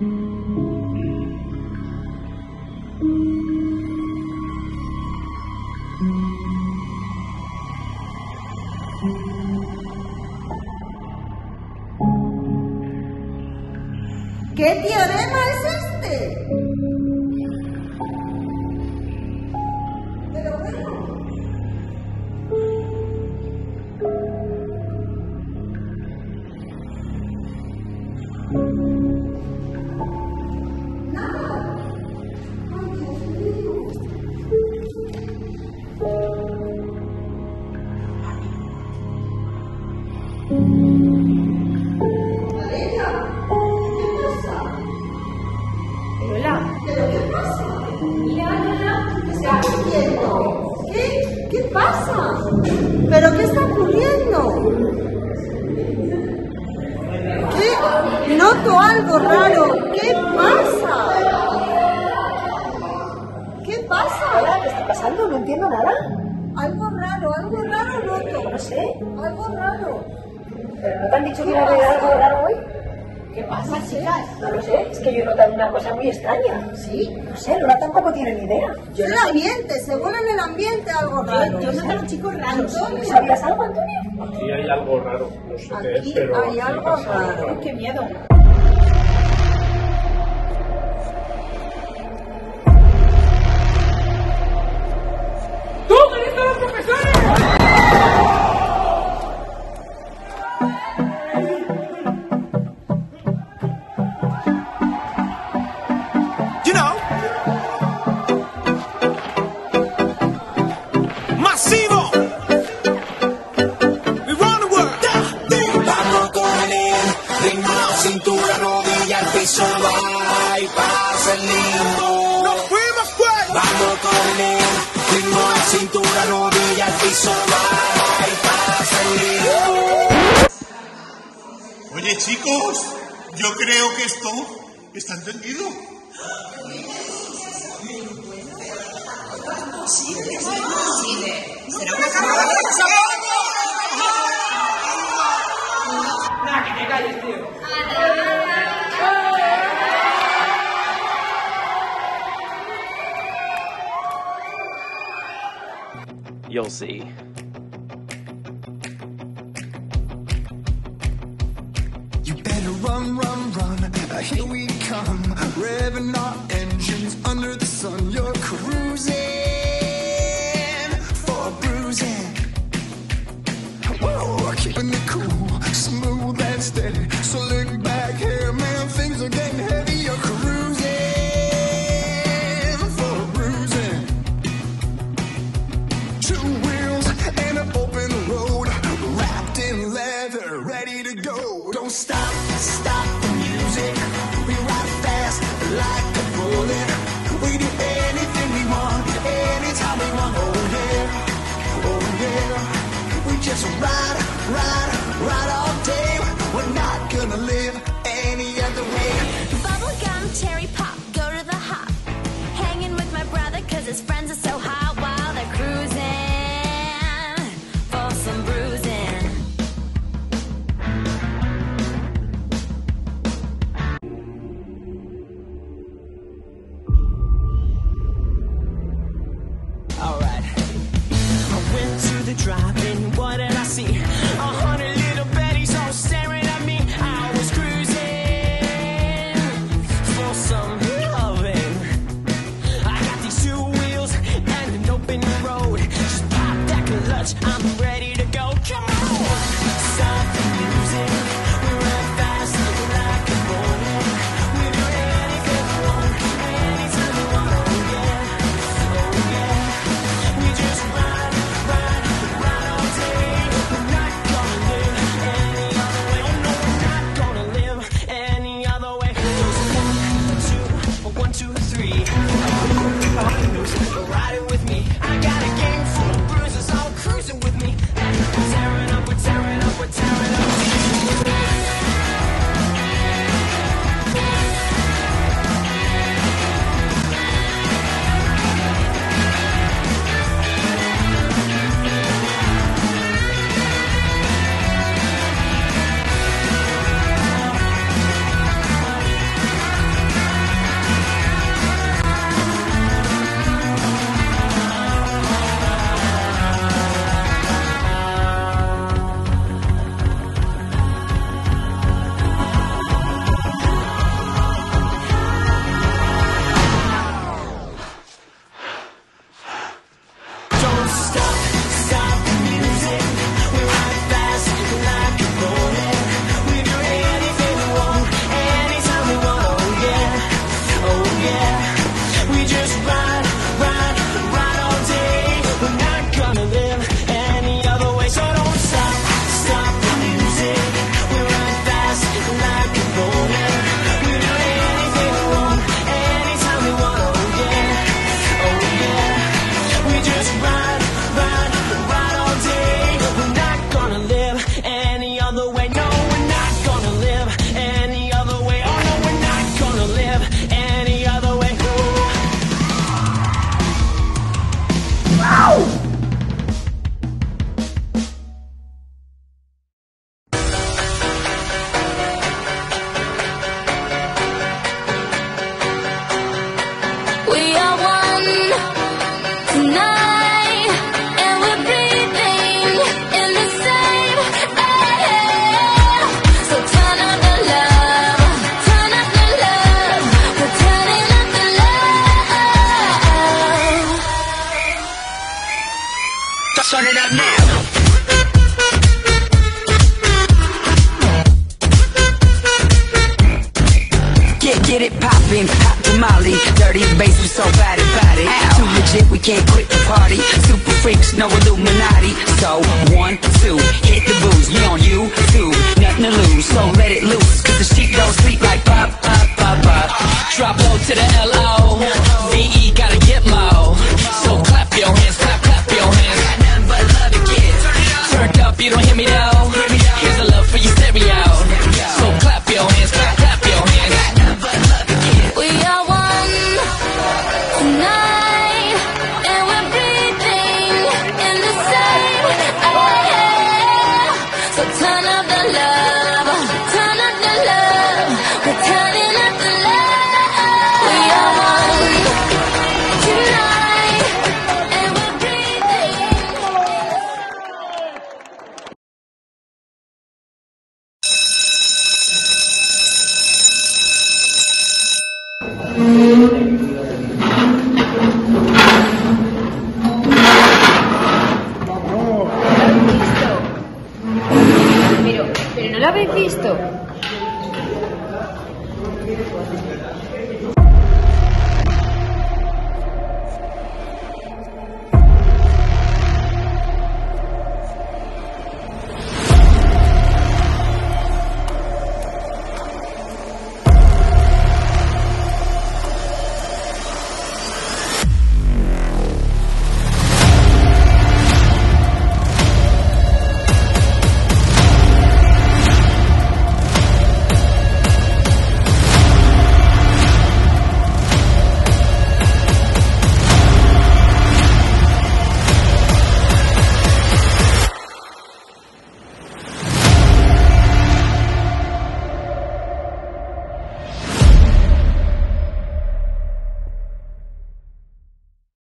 ¿Qué teorema es este? Pero bueno. Nada. Ay, Dios mío. ¿Pero qué pasa? Mira, ¿qué está ocurriendo? ¿Qué pasa? ¿Pero qué está ocurriendo? ¿Qué? Noto algo raro. ¿Qué pasa? ¿Qué pasa? ¿Qué está pasando? No entiendo nada. Algo raro noto. No sé. Algo raro. ¿Pero no te han dicho que iba a haber algo raro hoy? ¿Qué pasa, chicas? No lo sé, es que yo he notado una cosa muy extraña. ¿Sí? No sé, Lola tampoco tiene ni idea. El ambiente, según en el ambiente algo raro. Yo noto a los chicos raros. ¿Sabías algo, Antonio? Aquí hay algo raro, no sé qué es, Aquí pero hay algo pasa raro. ¡Qué miedo! ¿Dónde están los profesores? You know, Masivo, we run the world. Vamos con él, ritmo, cintura, rodilla, al piso, va y pasa el lindo. Nos fuimos pues. Vamos con él, ritmo, cintura, rodilla, al piso, va y pasa el lindo. Oye, chicos, yo creo que esto está entendido. ¿Será una cámara? Nah, que te calles, tío. You'll see. You better run, run, run. Here we come, revving our engines under the sun. You're cruising for a bruising. Whoa, keeping it cool, smooth and steady. So look back here, man, things are getting heavy. You're cruising for a bruising. Two wheels and an open road, wrapped in leather, ready to go. Don't stop, stop the music. We ride fast like a bullet. We do anything we want, anytime we want. Oh yeah, oh yeah. We just ride, ride, ride all day. We're not gonna live any other way. Bubblegum, cherry pop, go to the hop. Hanging with my brother cause his friends are so hot while they're cruising for some bruising. Alright. I went to the drive-in, what did I see? 100 little Bettys all staring at me. I was cruising for some loving. I got these two wheels and an open road. Just pop that clutch, I'm ready to go. Come on! Stop the music. We run fast like a bullet. We do anything we want, anytime we want. Oh yeah, oh yeah. We just ride, ride, ride all day. We're not gonna live any other way. Oh no, we're not gonna live any other way. One, two, three. Ride it with me. I got a game full of bruises all cruising with me. We're tearing up, we're tearing Get it poppin', hot tamale. Dirty bass, we so bad about it. Too legit, we can't quit the party. Super freaks, no Illuminati. So, 1, 2, hit the booze. Me on you, too, nothing to lose. So let it loose, cause the sheep don't sleep like pop, pop, pop, pop. Drop low to the L-O-V-E, gotta get low. So clap your hands, clap, clap your hands. Got nothing but love to give. Turned up, you don't hear me though. Here's a love for your stereo. So clap your hands, clap, clap your hands. Got nothing but love to give. We are one tonight, and we're breathing in the same air. So turn up the love, turn up the love. We're turning up the love. We are one tonight, and we're breathing. Pero no lo habéis visto.